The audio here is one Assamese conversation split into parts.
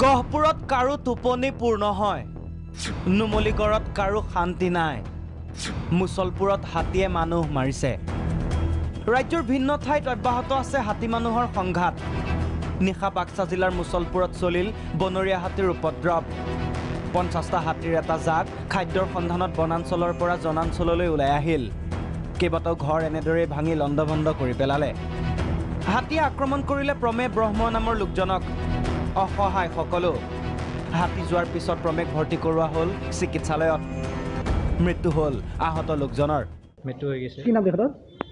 গহপুৰত কাৰো টোপনি পূৰ্ণ হয় নুমলীগড়ত কাৰো শান্তি নাই মুছলপুৰত হাতীয়ে মানুহ মাৰিছে ৰাজ্যৰ ভিন্ন ঠাইত অব্যাহত আছে হাতী মানুহৰ সংঘাত নিশা বাক্সা জিলাৰ মুছলপুৰত চলিল বনৰীয়া হাতীৰ উপদ্ৰৱ 50টা হাতীৰ এটা জাক খাদ্যৰ সন্ধানত বনাঞ্চলৰ পৰা জনাঞ্চললৈ ওলাই আহিল কেইবাটাও ঘৰ এনেদৰে ভাঙি লণ্ডভণ্ড কৰি পেলালে হাতীয়ে আক্ৰমণ কৰিলে প্ৰমে ব্ৰহ্ম নামৰ লোকজনক অসহায় সকলো হাতী যোৱাৰ পিছত প্ৰমেক ভৰ্তি কৰোৱা হ'ল চিকিৎসালয়ত মৃত্যু হ'ল আহত লোকজনৰ মৃত্যু হৈ গৈছে কি নাম দেখৰ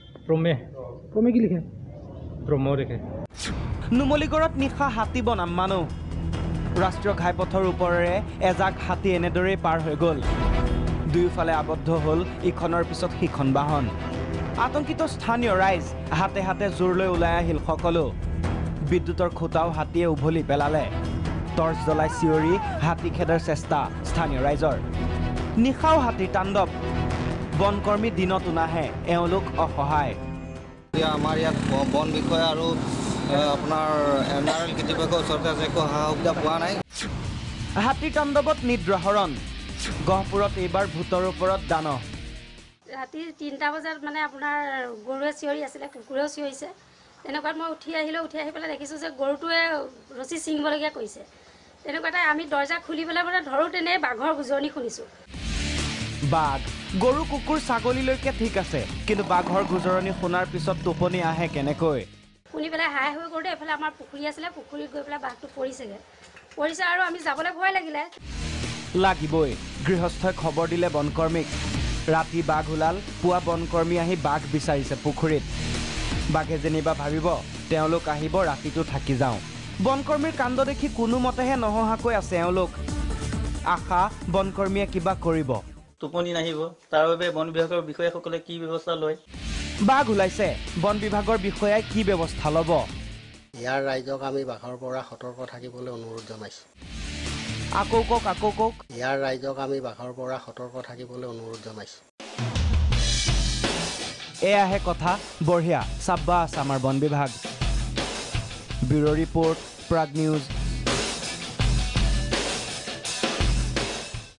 প্ৰমে কি লিখে ব্ৰহ্ম লিখে নুমলীগড়ত নিশা হাতী বনাম মানুহ ৰাষ্ট্ৰীয় ঘাইপথৰ ওপৰেৰে এজাক হাতী এনেদৰেই পাৰ হৈ গ'ল দুয়োফালে আবদ্ধ হ'ল ইখনৰ পিছত সিখন বাহন আতংকিত স্থানীয় ৰাইজ হাতে হাতে জোৰ লৈ ওলাই আহিল সকলো বিদ্যুতৰ খুঁটাও হাতীয়ে উভলি পেলালে টৰ্চ জ্বলাই চিঞৰি হাতী খেদাৰ চেষ্টা স্থানীয় ৰাইজৰ নিশাও হাতীৰ তাণ্ডৱ বনকৰ্মী দিনতো নাহে এওঁলোক অসহায় আমাৰ ইয়াত বন বিষয়া আৰু আপোনাৰ এনআৰএল কৰ্তৃপক্ষৰ ওচৰতে একো সা সুবিধা পোৱা নাই হাতীৰ তাণ্ডৱত নিদ্ৰাহৰণ গহপুৰত এইবাৰ ভূতৰ ওপৰত দানহ ৰাতি 3টা বজাত মানে আপোনাৰ গৰুৱে চিঞৰি আছিলে কুকুৰেও চিঞৰিছে তেনেকুৱাত মই উঠি আহি পেলাই দেখিছোঁ যে গৰুটোৱে ৰছী ছিঙিবলগীয়া কৰিছে তেনেকুৱাতে আমি দৰ্জা খুলি পেলাই মানে ধৰোঁ তেনে বাঘৰ গুজৰণি শুনিছোঁ বাঘ গৰু কুকুৰ ছাগলীলৈকে ঠিক আছে কিন্তু বাঘৰ গুজৰণি শুনাৰ পিছত টোপনি আহে কেনেকৈ শুনি পেলাই হাই হৈ কৰোঁতে এফালে আমাৰ পুখুৰী আছিলে পুখুৰীত গৈ পেলাই বাঘটো পৰিছে আৰু আমি যাবলৈ ভয় লাগিবই গৃহস্থই খবৰ দিলে বনকৰ্মীক ৰাতি বাঘ ওলাল পুৱা বনকৰ্মী আহি বাঘ বিচাৰিছে পুখুৰীত বাঘে যেনিবা ভাবিব তেওঁলোক আহিব ৰাতিটো থাকি যাওঁ বনকৰ্মীৰ কাণ্ড দেখি কোনোমতেহে নহহাকৈ আছে এওঁলোক আশা বনকৰ্মীয়ে কিবা কৰিব টোপনি নাহিব তাৰ বাবে বন বিভাগৰ বিষয়াসকলে কি ব্যৱস্থা লয় বাঘ ওলাইছে বন বিভাগৰ বিষয়াই কি ব্যৱস্থা ল'ব ইয়াৰ ৰাইজক আমি বাঘৰ পৰা সতৰ্ক থাকিবলৈ অনুৰোধ জনাইছোঁ আকৌ কওক ইয়াৰ ৰাইজক আমি বাঘৰ পৰা সতৰ্ক থাকিবলৈ অনুৰোধ জনাইছোঁ এয়াহে কথা বঢ়িয়া চাব্বাছ আমাৰ বন বিভাগ ব্যুৰ' ৰিপৰ্ট প্ৰাগ নিউজ